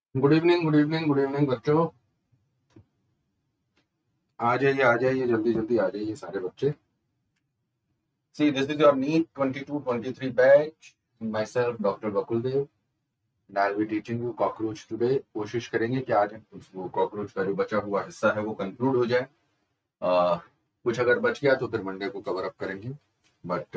Good evening good evening good evening बच्चों। आ जाइए जल्दी जल्दी आ जाइए सारे बच्चे। See this is your NEET 22-23 batch. My doctor Bakul Dev and I will be teaching you cockroach today. कोशिश करेंगे कि आज वो कॉकरोच का जो बचा हुआ हिस्सा है वो कंक्लूड हो जाए। कुछ अगर बच गया तो फिर मंडे को कवर अप करेंगे। But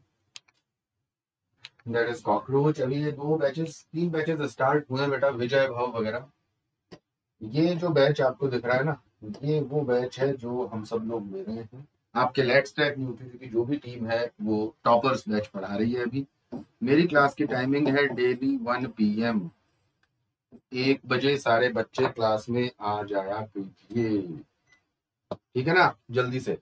that is cockroach. अभी ये 3 बैचेस स्टार्ट हुए बेटा, विजय भाव वगैरह। ये जो बैच आपको दिख रहा है ना, ये वो बैच है जो हम सब लोग ले रहे हैं। आपके लेट्स क्रैक न्यूट्री की जो भी टीम है वो टॉपर्स बैच पढ़ा रही है। अभी मेरी क्लास की टाइमिंग है डेली 1 PM। 1 बजे सारे बच्चे क्लास में आ जाया कीजिए, ठीक है ना, जल्दी से।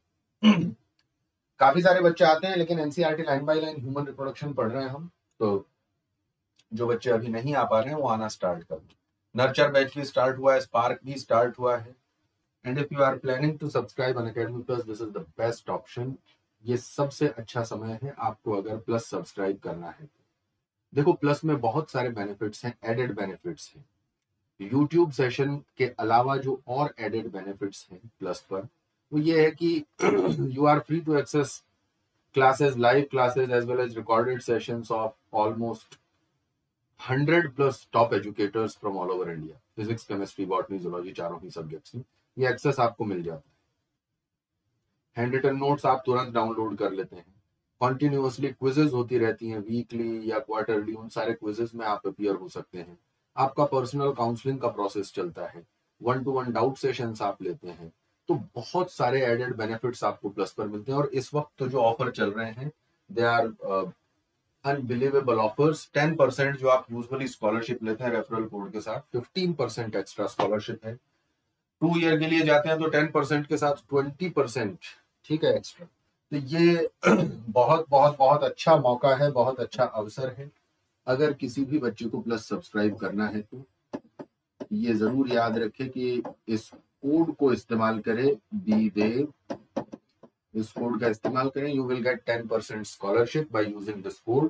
काफी सारे बच्चे आते हैं लेकिन NCERT line by line human reproduction पढ़ रहे हैं हम, तो जो बच्चे अभी नहीं आ पा रहे हैं वो आना स्टार्ट कर दो। नर्चर बैच भी स्टार्ट हुआ है, स्पार्क भी स्टार्ट हुआ है। And if you are planning to subscribe Unacademy plus, this is the best option. ये सबसे अच्छा समय है आपको अगर प्लस सब्सक्राइब करना है। देखो, प्लस में बहुत सारे बेनिफिट्स हैं, एडेड बेनिफिट्स हैं। यूट्यूब सेशन के अलावा जो और एडेड बेनिफिट्स हैं प्लस पर, वो ये है कि you are free to access classes, live classes, as well as recorded sessions of almost 100+ top educators from all over India. Physics, chemistry, botany, zoology, चारों ही सब्जेक्ट्स में ये एक्सेस आपको मिल जाता है। हैंड रिटन नोट्स आप तुरंत डाउनलोड कर लेते हैं। कॉन्टिन्यूसली क्विजेज होती रहती हैं, वीकली या क्वार्टरली, उन सारे क्विजेज में आप अपियर हो सकते हैं। आपका पर्सनल काउंसलिंग का प्रोसेस चलता है, 1-to-1 डाउट सेशंस आप लेते हैं। तो बहुत सारे एडेड बेनिफिट्स आपको प्लस पर मिलते हैं। और इस वक्त तो जो ऑफर चल रहे हैं, दे आर अनबिलीवेबल ऑफर्स। 10% जो आप यूजुअली स्कॉलरशिप लेते हैं रेफरल कोड के साथ, 15% एक्स्ट्रा स्कॉलरशिप है। 2 ईयर के लिए जाते हैं तो 10% के साथ 20%, ठीक है, एक्स्ट्रा। तो ये बहुत बहुत बहुत अच्छा मौका है, बहुत अच्छा अवसर है। अगर किसी भी बच्चे को प्लस सब्सक्राइब करना है तो ये जरूर याद रखें कि इस कोड को इस्तेमाल करें, बी देव। इस कोड का इस्तेमाल करें, you will get 10% scholarship by using this code.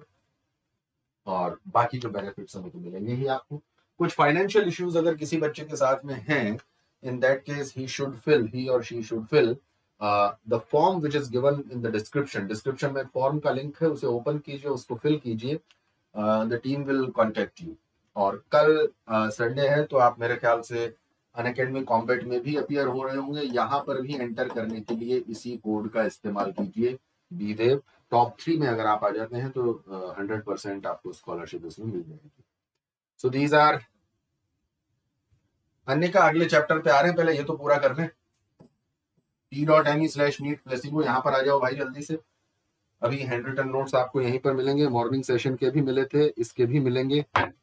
और बाकी जो बेनिफिट्स हैं तो मिलेंगे ही आपको। कुछ फाइनेंशियल इश्यूज अगर किसी बच्चे के साथ में हैं, in that case he or she should fill the form which is given in the description में फॉर्म का लिंक है, उसे ओपन कीजिए, उसको फिल कीजिए। the team will contact you। और कल संडे है तो आप मेरे ख्याल से अनअकैडमी कॉम्बैट में भी अपियर हो रहे होंगे। यहाँ पर भी एंटर करने के लिए इसी कोड का इस्तेमाल कीजिए, बी देव। टॉप 3 में अगर आप आ जाते हैं तो 100% आपको स्कॉलरशिप इसमें मिल जाएगी। सो दीज आर अन्य का अगले चैप्टर पे आ रहे हैं, पहले ये तो पूरा कर लें। t.me/NEET प्लेसिबो, यहाँ पर आ जाओ भाई जल्दी से। अभी हैंड रिटन नोट्स आपको यहीं पर मिलेंगे, मॉर्निंग सेशन के भी मिले थे, इसके भी मिलेंगे,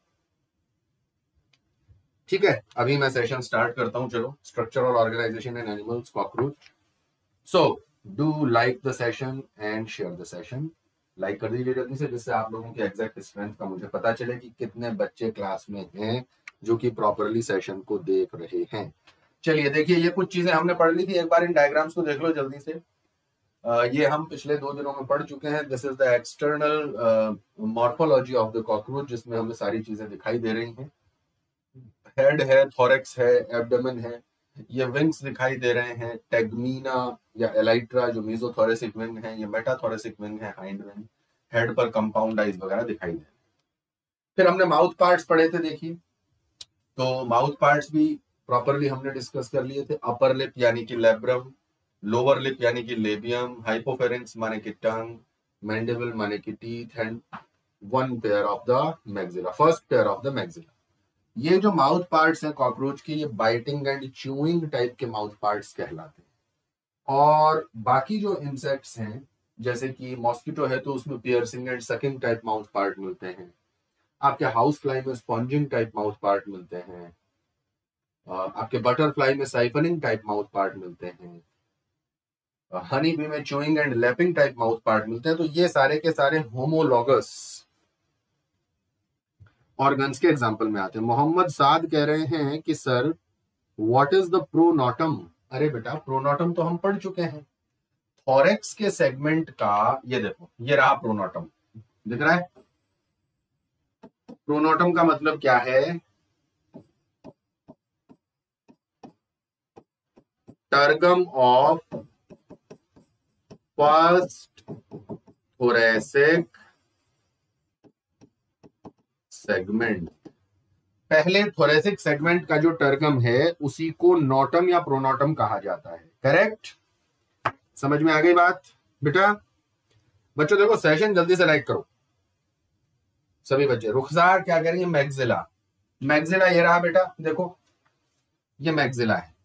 ठीक है। अभी मैं सेशन स्टार्ट करता हूँ, चलो। स्ट्रक्चर और organisation in animals, cockroach. So do like the session and share the session. Like कर दीजिए जल्दी से, जिससे आप लोगों की एग्जैक्ट स्ट्रेंथ का मुझे पता चले कि कितने बच्चे क्लास में हैं जो कि प्रॉपरली सेशन को देख रहे हैं। चलिए देखिए, ये कुछ चीजें हमने पढ़ ली थी, एक बार इन डायग्राम्स को देख लो जल्दी से। ये हम पिछले 2 दिनों में पढ़ चुके हैं। This is the external morphology of the cockroach, जिसमें हमें सारी चीजें दिखाई दे रही हैं। हेड है, थोरेक्स है, एब्डोमेन है, ये विंग्स दिखाई दे रहे हैं, टेगमीना या एलाइट्रा जो मेसोथोरेसिक विंग है, ये मेटाथोरेसिक विंग है, हाइंड विंग। हेड पर कंपाउंड आइज वगैरह दिखाई दे रहे हैं। फिर हमने माउथ पार्ट्स पढ़े थे, देखिए। तो माउथ पार्ट्स भी प्रॉपरली हमने डिस्कस कर लिए थे। अपर लिप यानी कि लेब्रम, लोअर लिप यानी कि लेबियम, हाइपोफेरेंक्स माने कि टंग, मैंडिबल माने कि teeth, and one pair of the maxilla, first pair of the maxilla. ये जो माउथ पार्ट्स हैं कॉकरोच के, ये बाइटिंग एंड च्यूइंग टाइप के माउथ पार्ट्स कहलाते हैं। और बाकी जो इंसेक्ट्स हैं, जैसे कि मॉस्किटो है तो उसमें piercing and sucking type mouth part मिलते हैं। आपके हाउस फ्लाई में स्पॉन्जिंग टाइप माउथ पार्ट मिलते हैं। आपके बटरफ्लाई में साइफनिंग टाइप माउथ पार्ट मिलते हैं। हनी बी में chewing and lapping type mouth part मिलते हैं। तो ये सारे के सारे होमोलॉगस ऑर्गन्स के एग्जांपल में आते हैं। मोहम्मद साद कह रहे हैं कि sir, what is the pronotum. अरे बेटा, प्रोनोटम तो हम पढ़ चुके हैं। थोरेक्स के सेगमेंट का, ये देखो, ये रहा प्रोनोटम, दिख रहा है। प्रोनोटम का मतलब क्या है? Tergum of first thoracic segment. पहले थोरेसिक सेगमेंट का जो टर्गम है उसी को नोटम या प्रोनोटम कहा जाता है। करेक्ट? समझ में आ गई बात बेटा? बच्चों देखो, सेशन जल्दी से लाइक करो सभी बच्चे। रुखसार क्या करेंगे? मैग्जिला। मैग्जिला ये रहा बेटा, देखो ये मैग्जिला है,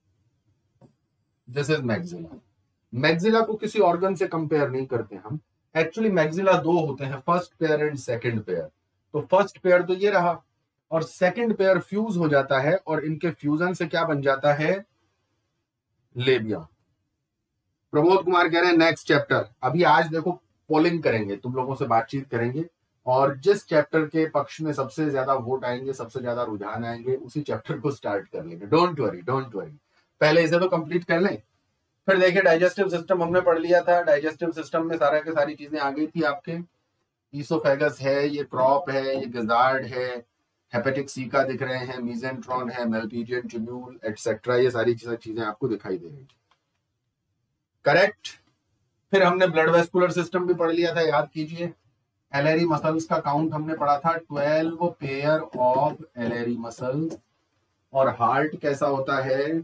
दिस इज मैग्जिला। मैग्जिला को किसी ऑर्गन से कंपेयर नहीं करते हम। एक्चुअली मैग्जिला दो होते हैं, first pair and second pair. तो फर्स्ट पेयर तो ये रहा, और सेकंड पेयर फ्यूज हो जाता है, और इनके फ्यूजन से क्या बन जाता है? लेबिया। प्रमोद कुमार कह रहे हैं नेक्स्ट चैप्टर। अभी आज देखो पोलिंग करेंगे, तुम लोगों से बातचीत करेंगे, और जिस चैप्टर के पक्ष में सबसे ज्यादा वोट आएंगे, सबसे ज्यादा रुझान आएंगे, उसी चैप्टर को स्टार्ट कर लेंगे। डोंट वरी, डोंट वरी, पहले इसे तो कंप्लीट कर लें। फिर देखिए, डाइजेस्टिव सिस्टम हमने पढ़ लिया था। डाइजेस्टिव सिस्टम में सारा के सारी चीजें आ गई थी आपके। ईसोफेगस है, ये क्रॉप है, ये गिजार्ड है, हेपेटिक सी का दिख रहे हैं, मीजेंट्रॉन है, मेल्पीजियन ट्यूब्यूल एटसेट्रा, ये सारी चीजें आपको दिखाई दे रही है। करेक्ट? फिर हमने ब्लड वेस्कुलर सिस्टम भी पढ़ लिया था, याद कीजिए। एलएरी मसल्स का काउंट हमने पढ़ा था, 12 पेयर ऑफ एलएरी मसल्स। और हार्ट कैसा होता है?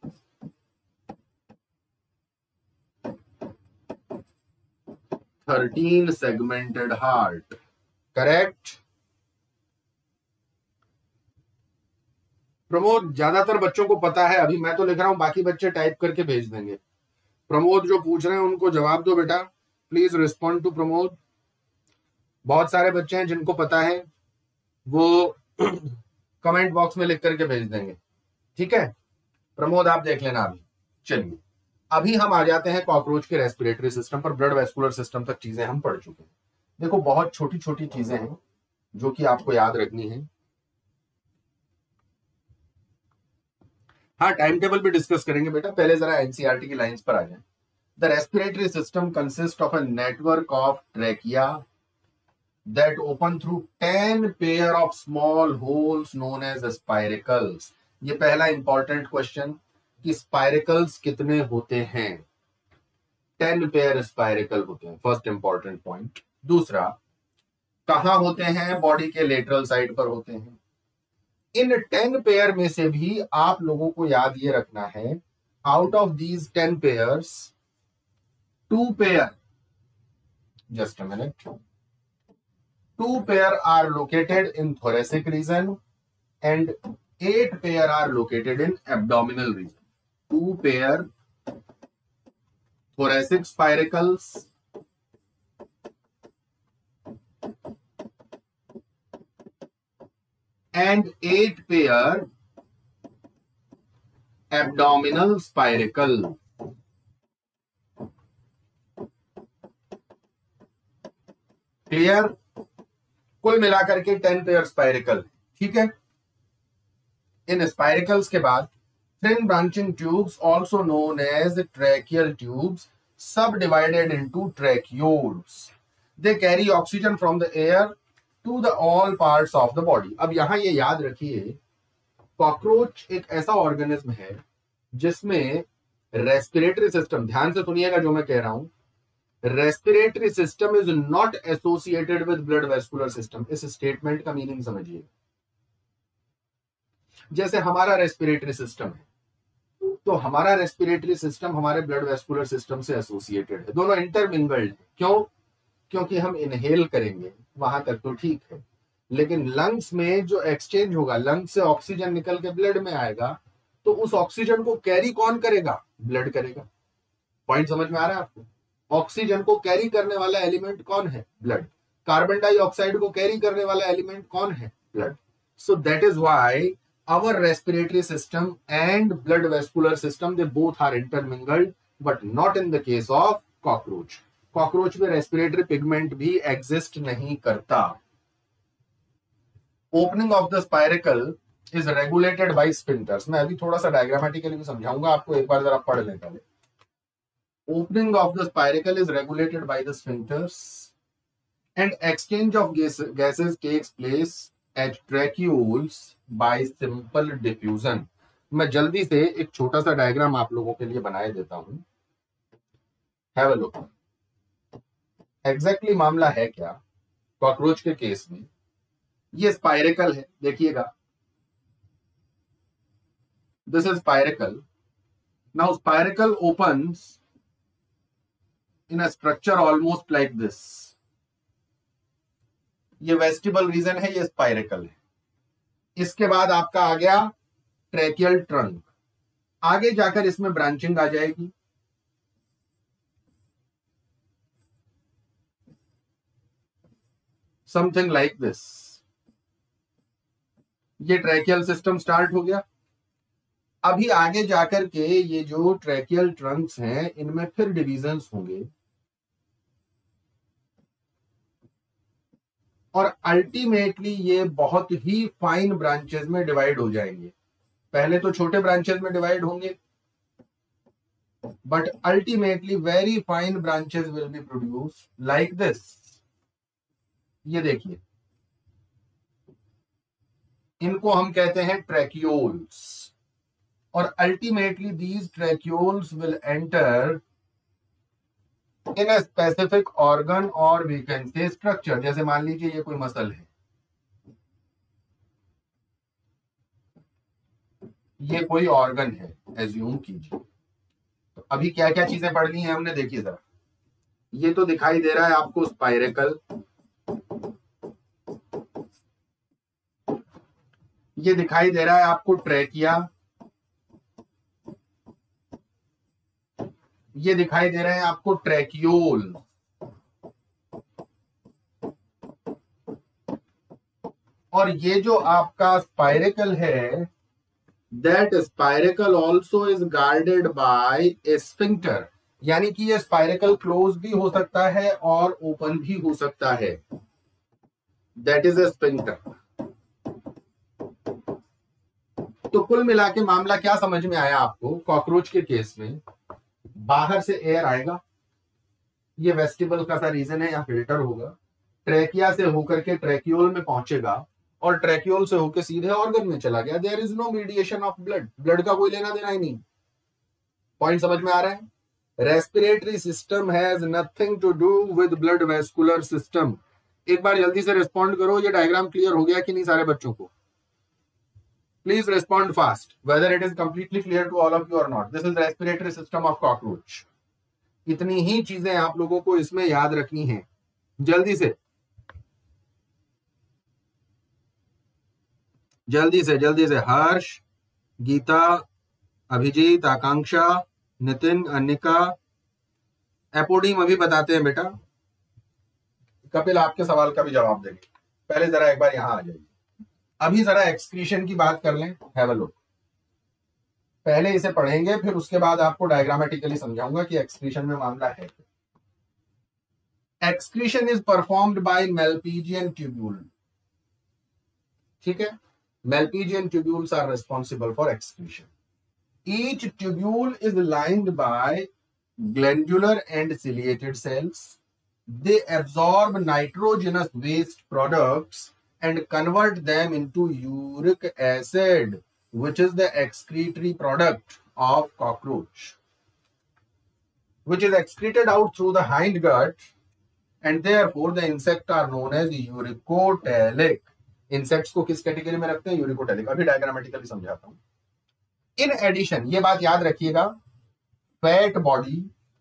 13 सेगमेंटेड हार्ट। करेक्ट? प्रमोद, ज्यादातर बच्चों को पता है, अभी मैं तो लिख रहा हूं, बाकी बच्चे टाइप करके भेज देंगे। प्रमोद जो पूछ रहे हैं उनको जवाब दो बेटा, प्लीज रिस्पॉन्ड टू प्रमोद। बहुत सारे बच्चे हैं जिनको पता है, वो कमेंट बॉक्स में लिख करके भेज देंगे। ठीक है प्रमोद, आप देख लेना अभी। चलिए, अभी हम आ जाते हैं कॉकरोच के रेस्पिरेटरी सिस्टम पर। ब्लड वेस्कुलर सिस्टम तक चीजें हम पढ़ चुके हैं। देखो, बहुत छोटी छोटी चीजें हैं जो कि आपको याद रखनी है। हाँ, टाइम टेबल भी डिस्कस करेंगे बेटा, पहले जरा एनसीईआरटी की लाइंस पर आ जाए। The respiratory system consist of a network of trachea that open through 10 pair of small holes known as spiracles। ये पहला इंपॉर्टेंट क्वेश्चन कि स्पाइरिकल्स कितने होते हैं? 10 पेयर स्पाइरिकल होते हैं, फर्स्ट इंपॉर्टेंट पॉइंट। दूसरा, कहां होते हैं? बॉडी के लेटरल साइड पर होते हैं। इन 10 पेयर में से भी आप लोगों को याद ये रखना है, out of these 10 pairs 2 pair, just a minute, 2 pair are located in thoracic region and 8 pair are located in abdominal region। 2 pair thoracic spiracles and 8 pair abdominal spiracle। Clear? कुल मिलाकर के 10 पेयर स्पाइरिकल। ठीक है, इन spiracles के बाद thin branching tubes also known as tracheal tubes सब divided into tracheoles। they carry oxygen from the air to the all parts of the body। अब यहां ये याद रखिए, कॉकरोच एक ऐसा ऑर्गेनिज्म है जिसमें रेस्पिरेटरी सिस्टम, ध्यान से सुनिएगा जो मैं कह रहा हूं, respiratory system is not associated with blood vascular system. इस स्टेटमेंट का मीनिंग समझिए। जैसे हमारा रेस्पिरेटरी सिस्टम है, तो हमारा रेस्पिरेटरी सिस्टम हमारे ब्लड वेस्कुलर सिस्टम से एसोसिएटेड है, दोनों इंटरमिंगल्ड है। क्यों? क्योंकि हम इनहेल करेंगे, वहां तक तो ठीक है, लेकिन लंग्स में जो एक्सचेंज होगा, लंग्स से ऑक्सीजन निकल के ब्लड में आएगा, तो उस ऑक्सीजन को कैरी कौन करेगा? ब्लड करेगा। पॉइंट समझ में आ रहा है आपको? ऑक्सीजन को कैरी करने वाला एलिमेंट कौन है? ब्लड। कार्बन डाइऑक्साइड को कैरी करने वाला एलिमेंट कौन है? Blood. So that is why our respiratory system and blood vascular system, they both are intermingled, but not in the case of cockroach. Cockroach में रेस्पिरेटरी पिगमेंट भी exist नहीं करता। Opening of the spiracle is regulated by sphincters. मैं अभी थोड़ा सा diagrammatically भी समझाऊंगा आपको, एक बार जरा पढ़ लें पहले। Opening of the spiracle is regulated by the sphincters and exchange of gases takes place at tracheoles by simple diffusion। मैं जल्दी से एक छोटा सा डायग्राम आप लोगों के लिए बनाए देता हूं। Have a look. एग्जैक्टली मामला है क्या कॉकरोच के केस में? ये स्पाइरेकल है, देखिएगा, this is spiracle. Now spiracle opens in a structure almost like this. ये वेस्टिबल रीजन है, ये स्पाइरेकल है। इसके बाद आपका आ गया ट्रैकियल ट्रंक। आगे जाकर इसमें ब्रांचिंग आ जाएगी। Something like this. ये ट्रैकियल सिस्टम स्टार्ट हो गया। अभी आगे जाकर के ये जो ट्रैकियल ट्रंक्स हैं इनमें फिर डिविजन्स होंगे और अल्टीमेटली ये बहुत ही फाइन ब्रांचेस में डिवाइड हो जाएंगे। पहले तो छोटे ब्रांचेस में डिवाइड होंगे, but ultimately very fine branches will be produce like this. ये देखिए, इनको हम कहते हैं ट्रैक्यूल्स और ultimately these tracheoles will enter in a specific organ और वी कैन से स्ट्रक्चर। जैसे मान लीजिए ये कोई मसल है, ये कोई ऑर्गन है, एज्यूम कीजिए। तो अभी क्या क्या चीजें पढ़ ली हैं हमने, देखिए जरा। ये तो दिखाई दे रहा है आपको स्पाइरेकल, ये दिखाई दे रहा है आपको ट्रैकिया, ये दिखाई दे रहे हैं आपको ट्रैक्यूल, और ये जो आपका स्पाइरेकल है, that spiracle also is guarded by a sphincter. यानी कि ये स्पाइरेकल क्लोज भी हो सकता है और ओपन भी हो सकता है। That is a sphincter. तो कुल मिला के मामला क्या समझ में आया आपको? कॉकरोच के केस में बाहर से एयर आएगा, ये वेस्टिबल का सा रीजन है या फिल्टर होगा, ट्रैकिया से होकर के ट्रैक्यूल में पहुंचेगा और ट्रैक्यूल से होकर सीधे ऑर्गन में चला गया। There is no mediation of blood, blood का कोई लेना देना ही नहीं। पॉइंट समझ में आ रहा है? Respiratory system has nothing to do with blood vascular system. एक बार जल्दी से रिस्पॉन्ड करो, ये डायग्राम क्लियर हो गया कि नहीं सारे बच्चों को? Please respond fast, whether it is completely clear to all of you or not. This is the respiratory system of cockroach. इतनी ही चीजें आप लोगों को इसमें याद रखनी है, जल्दी से जल्दी से जल्दी से। हर्ष, गीता, अभिजीत, आकांक्षा, नितिन, अनिका, एपोडीम अभी बताते हैं बेटा। कपिल आपके सवाल का भी जवाब देंगे। पहले जरा एक बार यहां आ जाइए। अभी जरा एक्सक्रीशन की बात कर लें। Have a look. पहले इसे पढ़ेंगे, फिर उसके बाद आपको डायग्रामेटिकली समझाऊंगा कि एक्सक्रीशन में मामला है। Excretion is performed by malpighian tubule. ठीक है, malpighian tubules are responsible for excretion. Each tubule is lined by glandular and ciliated cells. They absorb nitrogenous waste products and convert them into uric acid, which is the excretory product of cockroach, which is excreted out through the hind gut, and therefore the insect are known as uricotelic. Insects को किस category में रखते हैं? Uricotelic. अभी diagrammatically समझाता हूं। In addition, ये बात याद रखिएगा, fat body,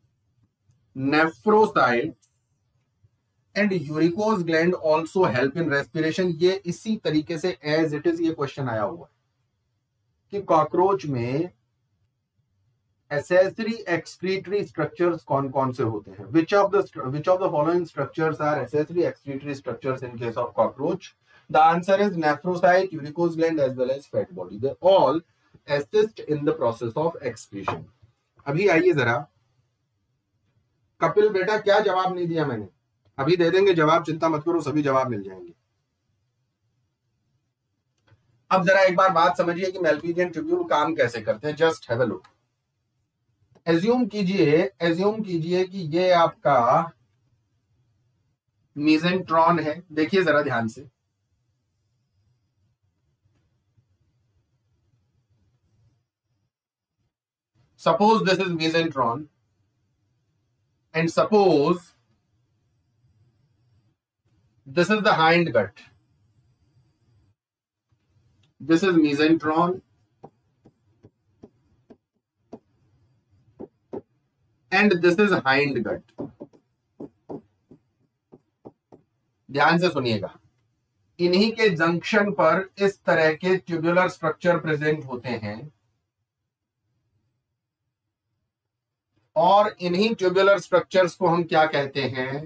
nephrocyte and uricose gland also help in respiration. ये इसी तरीके से एज इट इज ये क्वेश्चन आया हुआ है कि कॉकरोच में एसेसरी एक्सक्रीटरी स्ट्रक्चर्स कौन कौन से होते हैं? Which of the following structures are accessory excretory structures in case of cockroach? The answer is nephrocyte, uricose gland as well as fat body. They all assist in the process of excretion. अभी आइए जरा, कपिल बेटा क्या जवाब नहीं दिया मैंने? अभी दे देंगे जवाब, चिंता मत करो, सभी जवाब मिल जाएंगे। अब जरा एक बार बात समझिए कि मेल्पीजियन ट्यूब्यूल काम कैसे करते हैं। Just have a look. Assume कीजिए कि ये आपका मीजेंट्रॉन है। देखिए जरा ध्यान से, Suppose this is mesenteron and suppose this is the hind gut. This is mesenteron and this is hind gut. ध्यान से सुनिएगा, इन्हीं के जंक्शन पर इस तरह के ट्यूबुलर स्ट्रक्चर प्रेजेंट होते हैं और इन्हीं ट्यूबुलर स्ट्रक्चर्स को हम क्या कहते हैं?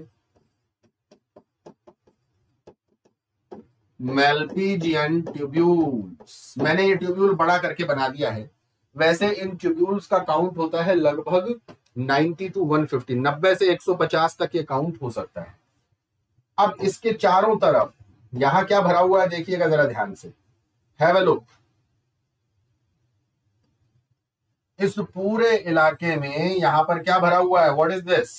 Malpighian tubules. मैंने ये ट्यूब्यूल बड़ा करके बना दिया है। वैसे इन ट्यूब्यूल्स का काउंट होता है लगभग 90 to 150, 90 से 150 तक ये काउंट हो सकता है। अब इसके चारों तरफ यहां क्या भरा हुआ है देखिएगा जरा ध्यान से, हैव अ लुक। इस पूरे इलाके में यहां पर क्या भरा हुआ है? What is this?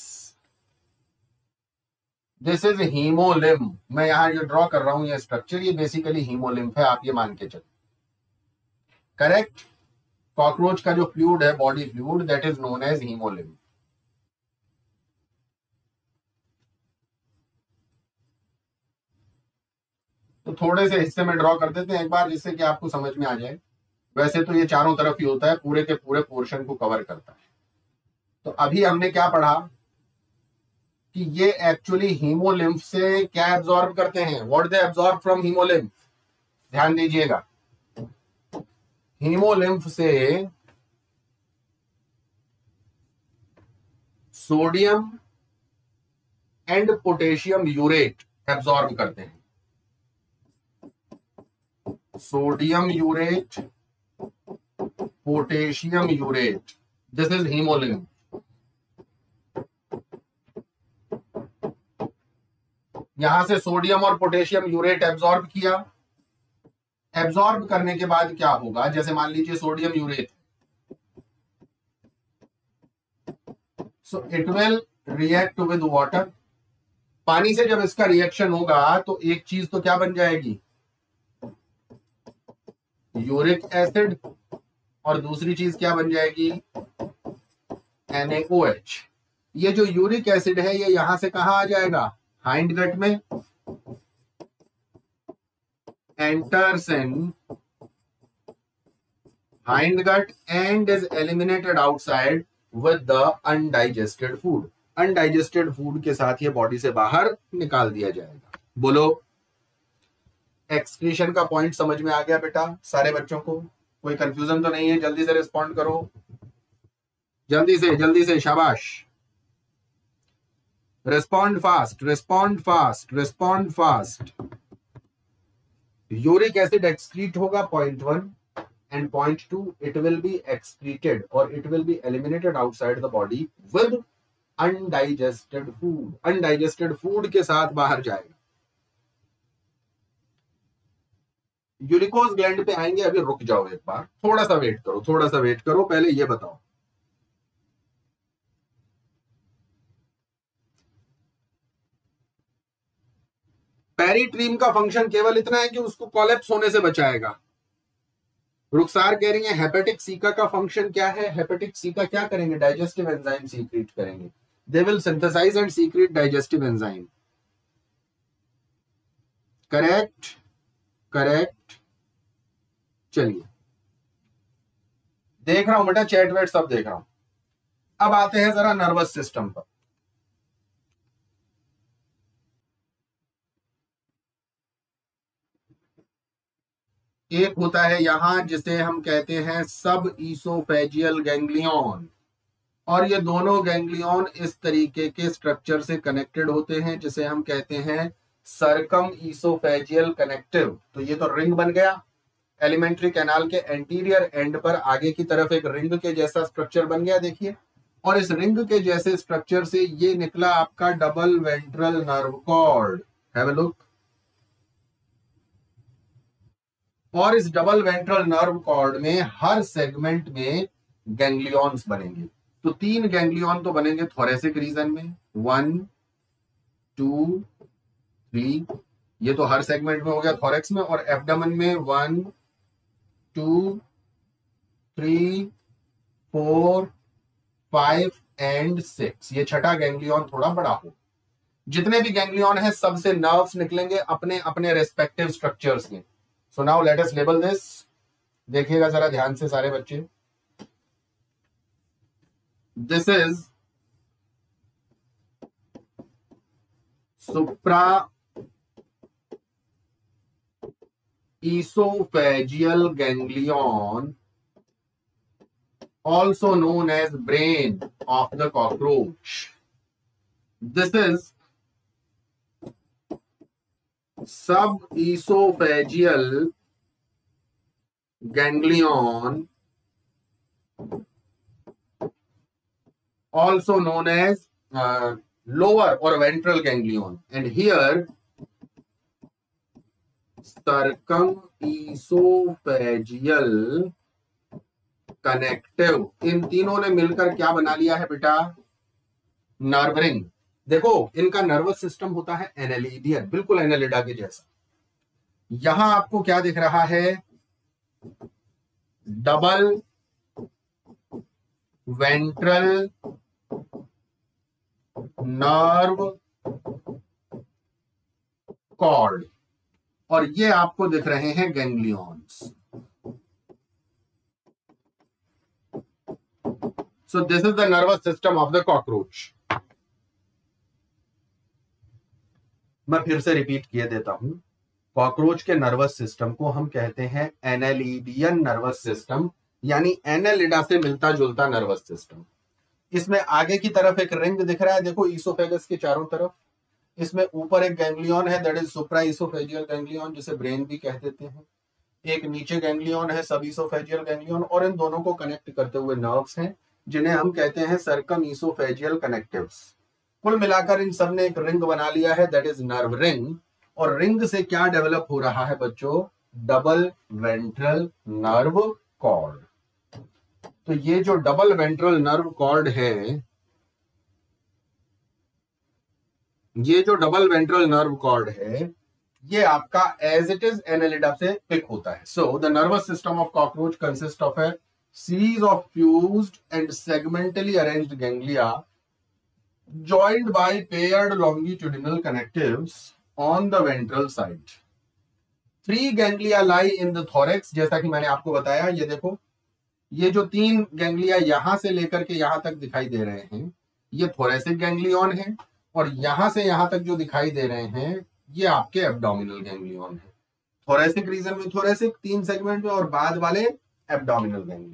This is haemolymph. मैं यहां जो ड्रॉ कर रहा हूं ये स्ट्रक्चर, ये बेसिकली हीमोलिम्फ है, आप ये मान के चलो। करेक्ट? कॉकरोच का जो फ्लूइड है, body fluid, that is known as haemolymph. तो थोड़े से हिस्से में ड्रॉ कर देते हैं एक बार, जिससे कि आपको समझ में आ जाए। वैसे तो ये चारों तरफ ही होता है, पूरे के पूरे पोर्शन को कवर करता है। तो अभी हमने क्या पढ़ा कि ये एक्चुअली हीमोलिम्फ से क्या एब्जॉर्ब करते हैं? What they absorb from haemolymph? ध्यान दीजिएगा, हीमोलिम्फ से sodium and potassium urate absorb करते हैं। Sodium urate, potassium urate, this is haemolymph. यहां से सोडियम और पोटेशियम यूरेट एब्जॉर्ब किया। एब्जॉर्ब करने के बाद क्या होगा? जैसे मान लीजिए sodium urate, so it will react with water. पानी से जब इसका रिएक्शन होगा तो एक चीज तो क्या बन जाएगी? यूरिक एसिड, और दूसरी चीज क्या बन जाएगी? NaOH। ये जो यूरिक एसिड है ये यहां से कहां आ जाएगा? हाइंड गट में, enters in hind gut and is eliminated outside with the undigested food. Undigested food के साथ ये बॉडी से बाहर निकाल दिया जाएगा। बोलो, एक्सक्रीशन का पॉइंट समझ में आ गया बेटा सारे बच्चों को? कोई कंफ्यूजन तो नहीं है? जल्दी से रिस्पॉन्ड करो, जल्दी से, शाबाश। Respond fast, respond fast, respond fast. Uric acid excrete होगा, point 1, and point 2, it will be excreted और it will be eliminated outside the body with undigested food. Undigested food के साथ बाहर जाएगा। यूरिकोज ग्लैंड पे आएंगे, अभी रुक जाओ एक बार, थोड़ा सा वेट करो, पहले ये बताओ, पेरिट्रीम का फंक्शन केवल इतना है कि उसको कोलैप्स होने से बचाएगा। रुखसार कह रही है हेपेटिक सीका का फंक्शन क्या है? हेपेटिक सीका क्या करेंगे? डाइजेस्टिव एंजाइम सीक्रेट करेंगे। They will synthesise and secrete digestive enzyme. Correct, correct. चलिए, देख रहा हूं बेटा, चैट वेट सब देख रहा हूं। अब आते हैं जरा नर्वस सिस्टम पर। एक होता है यहां जिसे हम कहते हैं सब ईसोफेजियल गैंग्लियन, और ये दोनों गैंग्लियन इस तरीके के स्ट्रक्चर से कनेक्टेड होते हैं जिसे हम कहते हैं सर्कम ईसोफेजियल कनेक्टिव। तो ये तो रिंग बन गया। एलिमेंट्री कैनाल के एंटीरियर एंड पर आगे की तरफ एक रिंग के जैसा स्ट्रक्चर बन गया, देखिए। और इस रिंग के जैसे स्ट्रक्चर से ये निकला आपका double ventral nerve cord. Have a look. और इस डबल वेंट्रल नर्व कॉर्ड में हर सेगमेंट में गैंग्लियंस बनेंगे। तो 3 गैंग्लियन तो बनेंगे थोरेसिक रीजन में, 1 2 3, ये तो हर सेगमेंट में हो गया थोरेक्स में। और एब्डोमेन में 1 2 3 4, 5 एंड 6, ये छठा गैंग्लियन थोड़ा बड़ा हो। जितने भी गैंग्लियन है सबसे नर्व्स निकलेंगे अपने अपने रेस्पेक्टिव स्ट्रक्चर्स में। So now let us label this. देखिएगा जरा ध्यान से सारे बच्चे, this is supra esophageal ganglion, also known as brain of the cockroach. This is subesophageal ganglion, also known as lower or ventral ganglion, and here circumesophageal connective. इन तीनों ने मिलकर क्या बना लिया है बेटा? Nerve ring. देखो इनका नर्वस सिस्टम होता है एनेलिडियन, बिल्कुल एनेलिडा के जैसा। यहां आपको क्या दिख रहा है? डबल वेंट्रल नर्व कॉर्ड, और ये आपको दिख रहे हैं ganglions. So this is the nervous system of the cockroach. मैं फिर से रिपीट किए देता हूं, कॉकरोच के नर्वस सिस्टम को हम कहते हैं एनेलिडियन नर्वस सिस्टम, यानी एनेलिडा से मिलता जुलता नर्वस सिस्टम। इसमें आगे की तरफ एक रिंग दिख रहा है, देखो ईसोफेगस के चारों तरफ। इसमें ऊपर एक गैंग्लियन है, that is supra oesophageal ganglion, जिसे ब्रेन भी कह देते हैं। एक नीचे गैंग्लियन है, सब ईसोफेजियल गैंग्लियन, और इन दोनों को कनेक्ट करते हुए नर्व्स हैं, जिन्हें हम कहते हैं सर्कम ईसोफेजियल कनेक्टिव्स। कुल मिलाकर इन सब ने एक रिंग बना लिया है, दैट इज नर्व रिंग। और रिंग से क्या डेवलप हो रहा है बच्चों? Double ventral nerve cord. तो ये जो डबल वेंट्रल नर्व कॉर्ड है, ये जो डबल वेंट्रल नर्व कॉर्ड है, ये आपका एज इट इज एनेलिडा से पिक होता है। So the nervous system of cockroach consist of a series of fused and segmentally arranged ganglia joined by paired longitudinal connectives on the ventral side. 3 ganglia lie in the thorax, जैसा कि मैंने आपको बताया। ये देखो, ये जो 3 गैंग्लिया यहां से लेकर के यहां तक दिखाई दे रहे हैं, ये थोरेसिक गैंग्लियन है, और यहां से यहां तक जो दिखाई दे रहे हैं ये आपके एब्डोमिनल गैंग्लियन है। थोरेसिक रीजन में थोरेसिक 3 सेगमेंट में, और बाद वाले abdominal ganglion,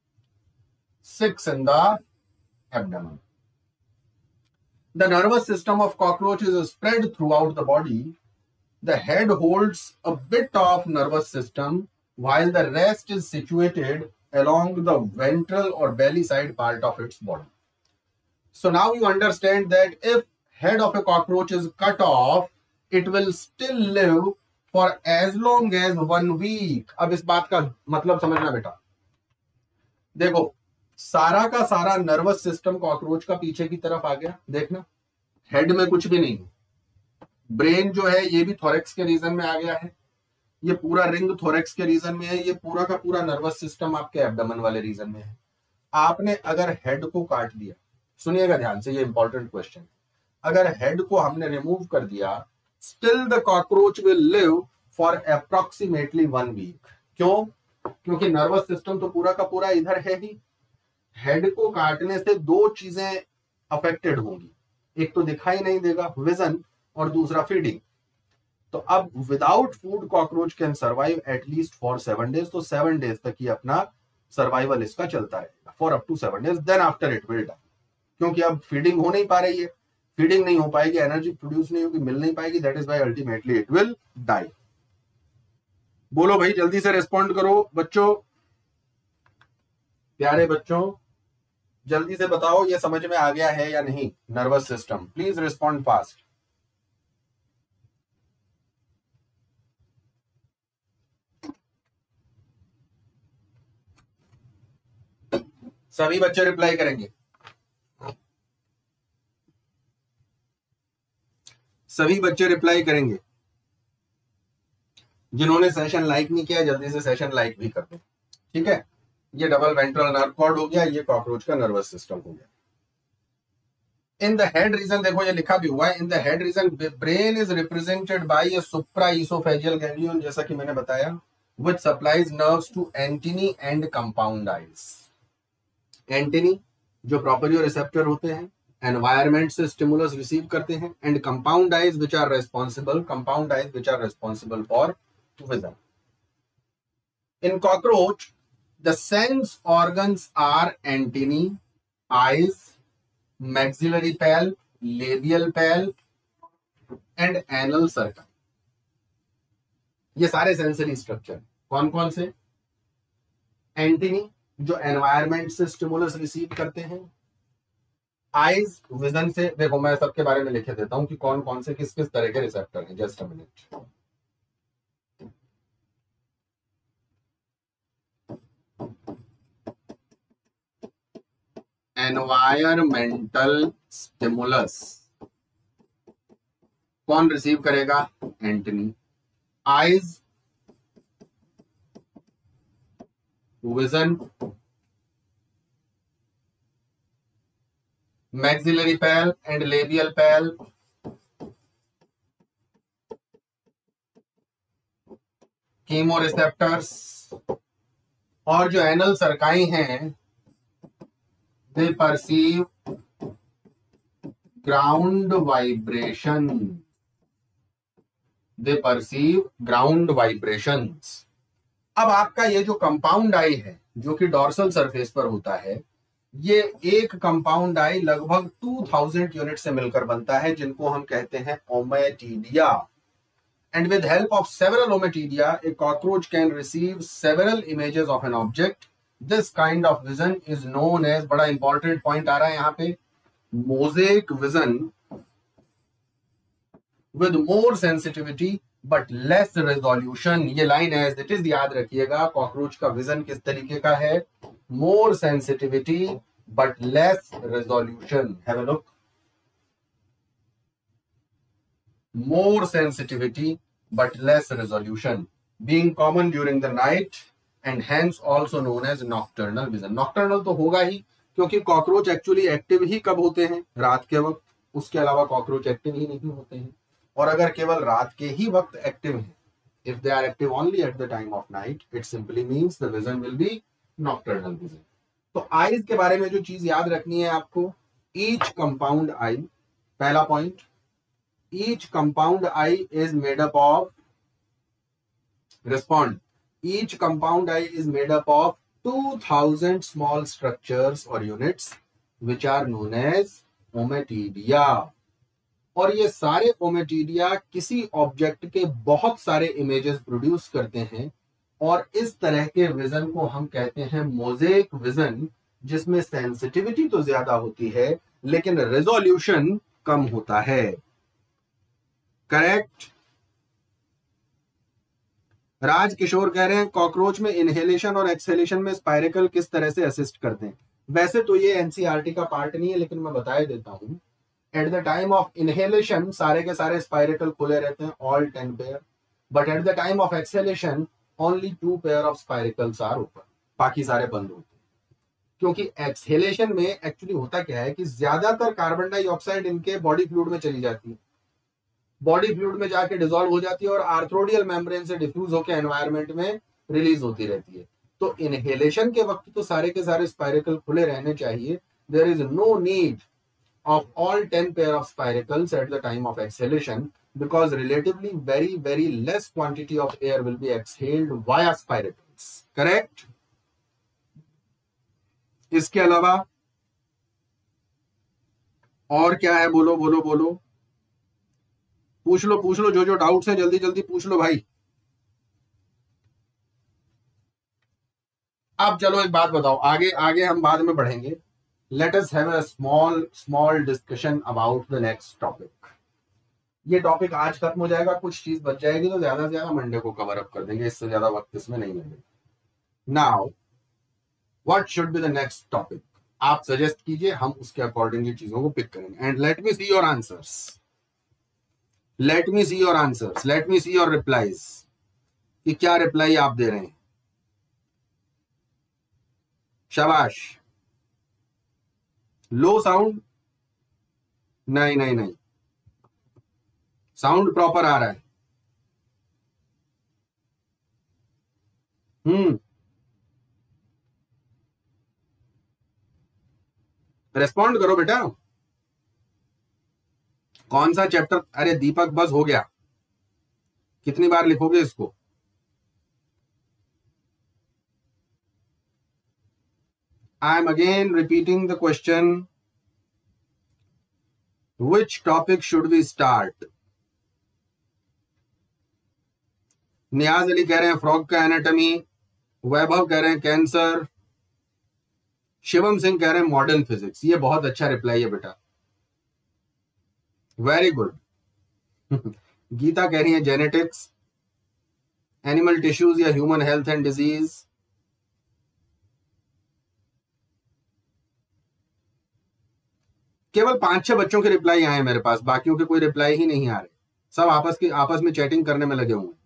6 in the abdomen. The nervous system of cockroach is spread throughout the body. The head holds a bit of nervous system, while the rest is situated along the ventral or belly side part of its body. So now you understand that if head of a cockroach is cut off, it will still live for as long as 1 week. अब इस बात का मतलब समझना बेटा। देखो सारा का सारा नर्वस सिस्टम कॉकरोच का पीछे की तरफ आ गया, देखना हेड में कुछ भी नहीं। ब्रेन जो है ये भी थोरेक्स के रीजन में आ गया है, ये पूरा रिंग थोरेक्स के रीजन में है, ये पूरा का पूरा नर्वस सिस्टम आपके एब्डोमेन वाले रीजन में है। आपने अगर हेड को काट दिया, सुनिएगा ध्यान से, ये इंपॉर्टेंट क्वेश्चन, अगर हेड को हमने रिमूव कर दिया, still the cockroach will live for approximately 1 week. क्यों? क्योंकि नर्वस सिस्टम तो पूरा का पूरा इधर है ही। हेड को काटने से 2 चीजें अफेक्टेड होंगी, एक तो दिखाई नहीं देगा विजन, और दूसरा फीडिंग। तो अब without food cockroach can survive at least for 7 days, तो 7 डेज तक ही अपना सर्वाइवल इसका चलता रहेगा, for up to 7 days, then after it will die. क्योंकि अब फीडिंग हो नहीं पा रही है, फीडिंग नहीं हो पाएगी, एनर्जी प्रोड्यूस नहीं होगी, मिल नहीं पाएगी, that is why ultimately it will die. बोलो भाई, जल्दी से रिस्पॉन्ड करो बच्चों, प्यारे बच्चों, जल्दी से बताओ ये समझ में आ गया है या नहीं? Nervous system, please respond fast. सभी बच्चे रिप्लाई करेंगे, सभी बच्चे रिप्लाई करेंगे। जिन्होंने सेशन लाइक नहीं किया जल्दी से सेशन लाइक भी कर दो, ठीक है? ये डबल वेंट्रल नर्व कॉर्ड हो गया, ये कॉकरोच का नर्वस सिस्टम हो गया। इन द हेड रीजन देखो ये लिखा भी हुआ है, in the head region brain is represented by a supra oesophageal ganglion, जैसा कि मैंने बताया, which supplies nerves to antennae and compound eyes. Antennae जो प्रोप्रियो रिसेप्टर होते हैं, एनवायरमेंट से स्टिमुलस रिसीव करते हैं, and compound eyes which are responsible for vision. In cockroach the sense organs are antennae, eyes, maxillary pal, labial pal and anal circa। ये सारे sensory structure कौन कौन से? एंटीनी जो एनवायरमेंट से स्टिमुलस रिसीव करते हैं, आइज विजन से, देखो मैं सबके बारे में लिखे देता हूं कि कौन कौन से किस किस तरह के रिसेप्टर हैं, just a minute. Environmental stimulus कौन रिसीव करेगा? Antennae. Eyes vision, maxillary palp and labial palp chemoreceptors, और जो एनल सरकाई हैं they perceive ground vibration, they perceive ground vibrations। अब आपका ये जो कंपाउंड आई है जो कि डॉर्सल सरफेस पर होता है, ये एक कंपाउंड आई लगभग 2000 यूनिट से मिलकर बनता है, जिनको हम कहते हैं ommatidia. And with help of several ommatidia a cockroach can receive several images of an object. This kind of vision is known as, बड़ा इंपॉर्टेंट पॉइंट आ रहा है यहां पे, mosaic vision with more sensitivity but less resolution. ये line as it is याद रखिएगा, cockroach का विजन किस तरीके का है? More sensitivity but less resolution. Have a look, more sensitivity but less resolution, being common during the night and hence also known as nocturnal vision। nocturnal तो होगा ही, क्योंकि कॉकरोच एक्चुअली एक्टिव ही कब होते हैं? रात के वक्त, उसके अलावा कॉकरोच एक्टिव ही नहीं होते हैं। और अगर केवल रात के ही वक्त एक्टिव हैं, if they are active only at the time of night, it simply means the vision will be nocturnal vision। तो आईज के बारे में जो चीज याद रखनी है आपको, each compound eye, पहला point, each compound eye is made up of, respond, each compound eye is made up of 2000 small structures or units which are known as ommatidia। और ये सारे ओमेटिडिया किसी ऑब्जेक्ट के बहुत सारे इमेजेस प्रोड्यूस करते हैं, और इस तरह के विजन को हम कहते हैं मोजेक विजन, जिसमें सेंसिटिविटी तो ज्यादा होती है लेकिन रेजोल्यूशन कम होता है। करेक्ट। राज किशोर कह रहे हैं कॉकरोच में इनहेलेशन और एक्सहेलेशन में स्पाइरेकल किस तरह से असिस्ट करते हैं? वैसे तो ये एनसीईआरटी का पार्ट नहीं है, लेकिन मैं बता देता हूं। At the time of inhalation सारे के सारे स्पाइरेकल खुले रहते हैं, all 10 pair, but at the time of exhalation only 2 pair of spiracles are open, बाकी सारे बंद होते हैं। क्योंकि एक्सहेलेशन में एक्चुअली होता क्या है कि ज्यादातर कार्बन डाइऑक्साइड इनके बॉडी फ्लूइड में चली जाती है, बॉडी फ्लूइड में जाके डिसॉल्व हो जाती है और आर्थ्रोडियल मेम्ब्रेन से डिफ्यूज होकर एनवायरनमेंट में रिलीज होती रहती है। तो इनहेलेशन के वक्त तो सारे के सारे स्पाइरेकल खुले रहने चाहिए। There is no need of all 10 pair of spiracles at the time of exhalation, because relatively very very less quantity of air will be exhaled via spiracles. Correct. इसके अलावा और क्या है? बोलो बोलो बोलो, पूछ लो, जो डाउट्स है जल्दी जल्दी पूछ लो भाई। अब चलो एक बात बताओ, आगे आगे हम बाद में बढ़ेंगे। Let us have a small discussion about the next topic. ये टॉपिक आज खत्म हो जाएगा, कुछ चीज बच जाएगी तो ज्यादा से ज्यादा मंडे को कवर अप कर देंगे, इससे ज्यादा वक्त इसमें नहीं लगेगा। Now what should be the next topic? आप सजेस्ट कीजिए, हम उसके अकॉर्डिंगली चीजों को पिक करेंगे। And let me see your answers, let me see your answers, let me see your replies, कि क्या रिप्लाई आप दे रहे हैं। शाबाश। लो साउंड, नहीं नहीं नहीं, साउंड प्रॉपर आ रहा है। रेस्पॉन्ड करो बेटा। कौन सा चैप्टर? अरे दीपक बस हो गया, कितनी बार लिखोगे इसको? I am again repeating the question, which topic should we start? Niyaz Ali कह रहे हैं फ्रॉग का एनाटॉमी, वैभव कह रहे हैं कैंसर, शिवम सिंह कह रहे हैं मॉडर्न फिजिक्स। ये बहुत अच्छा रिप्लाई है बेटा, वेरी गुड। गीता कह रही है जेनेटिक्स, एनिमल टिश्यूज या ह्यूमन हेल्थ एंड डिजीज। केवल 5-6 बच्चों के रिप्लाई आए मेरे पास, बाकियों के कोई रिप्लाई ही नहीं आ रहे, सब आपस में चैटिंग करने में लगे हुए।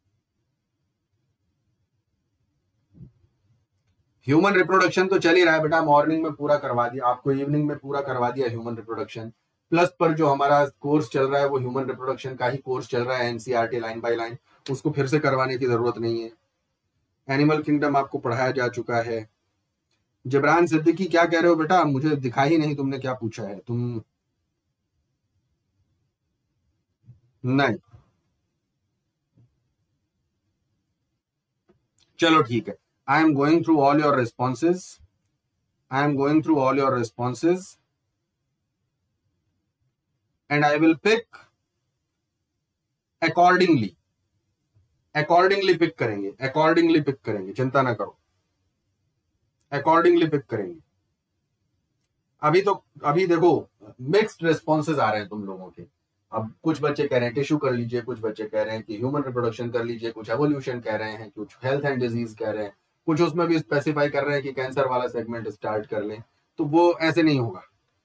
ह्यूमन रिप्रोडक्शन तो चल ही रहा है बेटा, मॉर्निंग में पूरा करवा दिया आपको, इवनिंग में पूरा करवा दिया ह्यूमन रिप्रोडक्शन। प्लस पर जो हमारा कोर्स चल रहा है वो ह्यूमन रिप्रोडक्शन का ही कोर्स चल रहा है, एनसीईआरटी लाइन बाय लाइन, उसको फिर से करवाने की जरूरत नहीं है। एनिमल किंगडम आपको पढ़ाया जा चुका है। जबरान सिद्दीकी क्या कह रहे हो बेटा? मुझे दिखा ही नहीं तुमने क्या पूछा है। तुम नहीं, चलो ठीक है। I am going through all your responses, I am going through all your responses and I will pick accordingly. Accordingly pick करेंगे, अकॉर्डिंगली पिक करेंगे, चिंता ना करो, अकॉर्डिंगली पिक करेंगे। अभी देखो मिक्स्ड रिस्पॉन्सेज आ रहे हैं तुम लोगों के। अब कुछ बच्चे कह रहे हैं टिश्यू कर लीजिए, कुछ बच्चे कह रहे हैं कि ह्यूमन रिप्रोडक्शन कर लीजिए, कुछ एवोल्यूशन कह रहे हैं, कुछ हेल्थ एंड डिजीज कह रहे हैं, कुछ उसमें भी स्पेसिफाई कर रहे हैं कि कैंसर वाला सेगमेंट स्टार्ट कर लें। तो वो ऐसे नहीं होगा।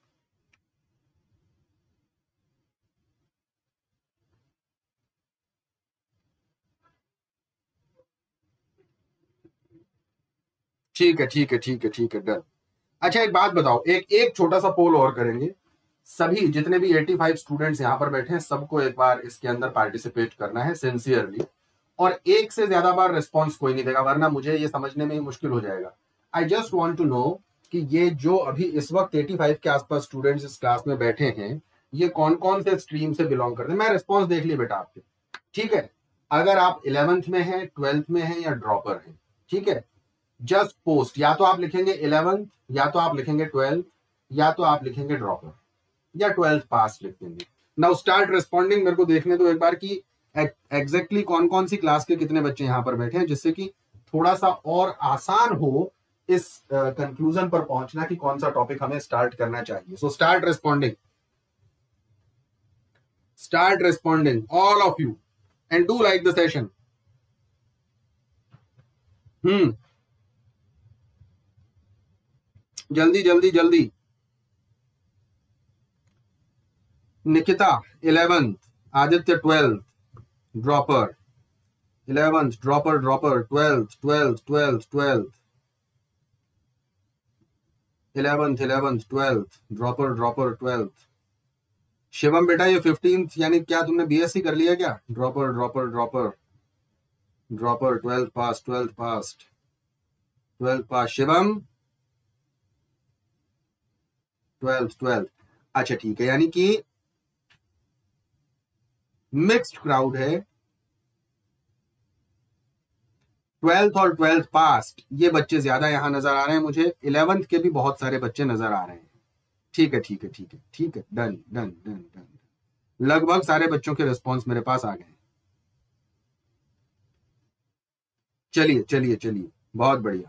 ठीक है ठीक है ठीक है ठीक है, डन। अच्छा एक बात बताओ, एक छोटा सा पोल और करेंगे। सभी जितने भी 85 स्टूडेंट्स यहाँ पर बैठे हैं सबको एक बार इसके अंदर पार्टिसिपेट करना है सिंसियरली, और एक से ज्यादा बार रिस्पॉन्स कोई नहीं देगा, वरना मुझे ये समझने में ही मुश्किल हो जाएगा। I just want to know कि ये जो अभी इस वक्त 85 के आसपास स्टूडेंट्स इस क्लास में बैठे हैं, ये कौन कौन से स्ट्रीम से बिलोंग करते हैं। मैं रिस्पॉन्स देख ली बेटा आपके, ठीक है? अगर आप 11th में हैं, 12th में हैं या ड्रॉपर हैं, ठीक है, जस्ट पोस्ट, या तो आप लिखेंगे 11th, या तो आप लिखेंगे 12th, या तो आप लिखेंगे ड्रॉपर, या 12th पास लिख देंगे। Now start responding. मेरे को देखने दो एक बार कि एग्जैक्टली कौन कौन सी क्लास के कितने बच्चे यहां पर बैठे हैं, जिससे कि थोड़ा सा और आसान हो इस कंक्लूजन पर पहुंचना कि कौन सा टॉपिक हमें स्टार्ट करना चाहिए। So start responding, start responding all of you and do like the session. जल्दी जल्दी जल्दी। Nikita 11th, Aditya 12th, dropper 11th, dropper dropper 12th 12th 12th 12th 11th 11th 12th, dropper dropper 12th। Shivam बेटा ये 15th, यानी क्या तुमने बीएससी कर लिया क्या? Dropper dropper dropper dropper 12th pass 12th pass 12th pass. Shivam 12th। अच्छा ठीक है, यानी कि मिक्स्ड क्राउड है। 12th और 12th पास्ट ये बच्चे ज्यादा यहां नजर आ रहे हैं मुझे, 11th के भी बहुत सारे बच्चे नजर आ रहे हैं। ठीक है ठीक है ठीक है ठीक है, डन डन डन डन। लगभग सारे बच्चों के रिस्पॉन्स मेरे पास आ गए। चलिए चलिए चलिए, बहुत बढ़िया।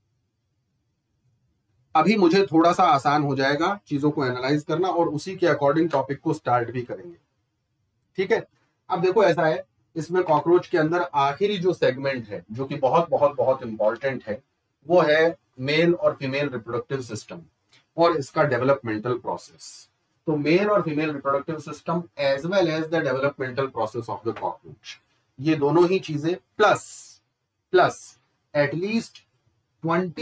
अभी मुझे थोड़ा सा आसान हो जाएगा चीजों को एनालाइज करना, और उसी के अकॉर्डिंग टॉपिक को स्टार्ट भी करेंगे, ठीक है? अब देखो ऐसा है, इसमें कॉकरोच के अंदर आखिरी जो सेगमेंट है जो कि बहुत बहुत बहुत इंपॉर्टेंट है, वो है मेल और फीमेल रिप्रोडक्टिव सिस्टम और इसका डेवलपमेंटल प्रोसेस। तो मेल और female reproductive system as well as the developmental process of the cockroach, ये दोनों ही चीजें plus at least 20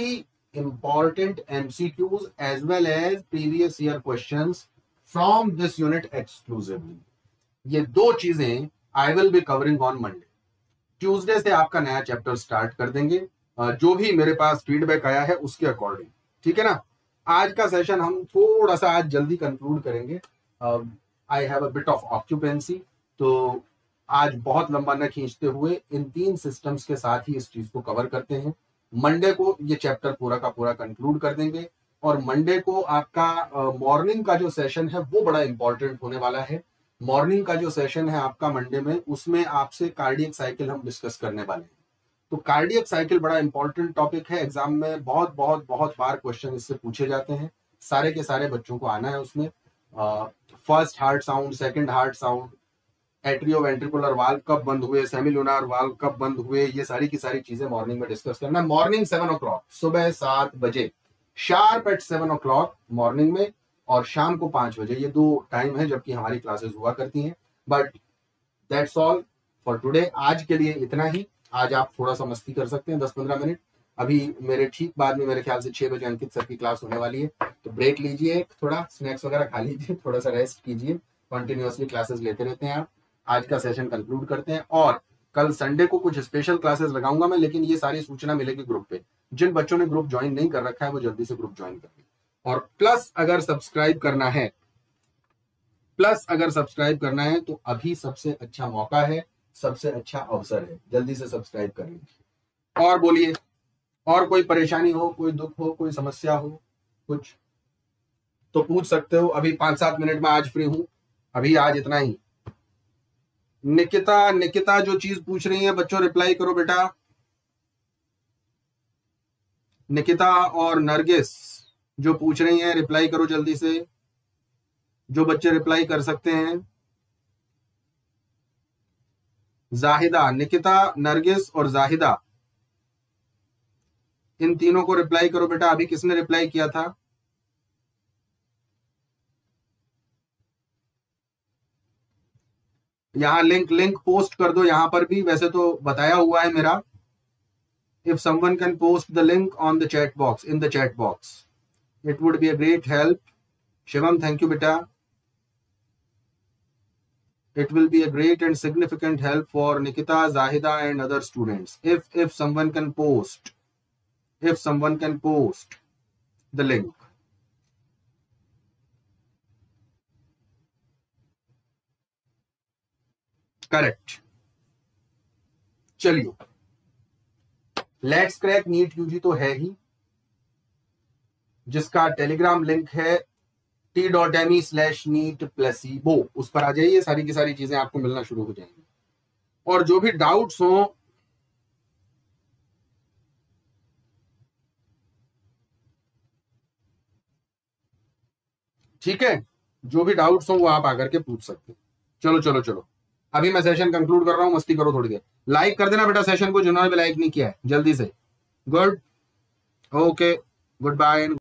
important MCQs as well as previous year questions from this unit exclusively. ये दो चीजें I will be covering on Monday. Tuesday से आपका नया चैप्टर स्टार्ट कर देंगे, जो भी मेरे पास फीडबैक आया है उसके अकॉर्डिंग. ठीक है ना. आज का सेशन हम थोड़ा सा आज जल्दी कंक्लूड करेंगे. I have a bit of occupancy, तो आज बहुत लंबा न खींचते हुए इन 3 सिस्टम्स के साथ ही इस चीज को कवर करते हैं. मंडे को ये चैप्टर पूरा का पूरा कंक्लूड कर देंगे और मंडे को आपका मॉर्निंग का जो सेशन है वो बड़ा इंपॉर्टेंट होने वाला है. मॉर्निंग का जो सेशन है आपका मंडे में, उसमें आपसे कार्डियक साइकिल हम डिस्कस करने वाले हैं. तो कार्डियक साइकिल बड़ा इंपॉर्टेंट टॉपिक है. एग्जाम में बहुत बहुत बहुत बार क्वेश्चन इससे पूछे जाते हैं. सारे के सारे बच्चों को आना है उसमें. First heart sound, second heart sound, atrioventricular valve कब बंद हुए, सेमिलुनार वाल्व कब बंद हुए, ये सारी की सारी चीजें मॉर्निंग में डिस्कस करना है. मॉर्निंग 7 o'clock, सुबह 7 बजे शार्प एट 7 o'clock मॉर्निंग में, और शाम को 5 बजे. ये 2 टाइम है जबकि हमारी क्लासेस हुआ करती हैं. But that's all for today. आज के लिए इतना ही. आज आप थोड़ा सा मस्ती कर सकते हैं 10-15 मिनट. अभी मेरे ठीक बाद में मेरे ख्याल से 6 बजे अंकित सर की क्लास होने वाली है, तो ब्रेक लीजिए, थोड़ा स्नैक्स वगैरह खा लीजिए, थोड़ा सा रेस्ट कीजिए. कंटिन्यूअसली क्लासेस लेते रहते हैं आप. आज का सेशन कंक्लूड करते हैं और कल संडे को कुछ स्पेशल क्लासेस लगाऊंगा मैं, लेकिन ये सारी सूचना मिलेगी ग्रुप पे. जिन बच्चों ने ग्रुप ज्वाइन नहीं कर रखा है वो जल्दी से ग्रुप ज्वाइन कर लें. और प्लस अगर सब्सक्राइब करना है तो अभी सबसे अच्छा मौका है, सबसे अच्छा अवसर है. जल्दी से सब्सक्राइब कर लीजिए. और बोलिए, और कोई परेशानी हो, कोई दुख हो, कोई समस्या हो, कुछ तो पूछ सकते हो. अभी 5-7 मिनट में आज फ्री हूं. अभी आज इतना ही. निकिता जो चीज पूछ रही है बच्चों, रिप्लाई करो बेटा. निकिता और नरगिस जो पूछ रही हैं रिप्लाई करो जल्दी से, जो बच्चे रिप्लाई कर सकते हैं. जाहिदा, निकिता, नरगिस और जाहिदा, इन तीनों को रिप्लाई करो बेटा. अभी किसने रिप्लाई किया था? यहां लिंक पोस्ट कर दो. यहां पर भी वैसे तो बताया हुआ है मेरा. If someone can post the link on the chat box, in the chat box, it would be a great help. Shivam, thank you बेटा. It will be a great and significant help for Nikita, Zahida and other students if someone can post the link. Correct. चलिए, let's crack NEET UG तो है ही, जिसका Telegram link है t.me/NEET placebo. उस पर आ जाइए, सारी की सारी चीजें आपको मिलना शुरू हो जाएंगी. और जो भी डाउट्स हो, ठीक है, जो भी डाउट्स हो वो आप आकर के पूछ सकते हैं. चलो चलो चलो, अभी मैं सेशन कंक्लूड कर रहा हूं. मस्ती करो थोड़ी देर. लाइक कर देना बेटा सेशन को, जिन्होंने भी लाइक नहीं किया है, जल्दी से. Good, okay, good bye.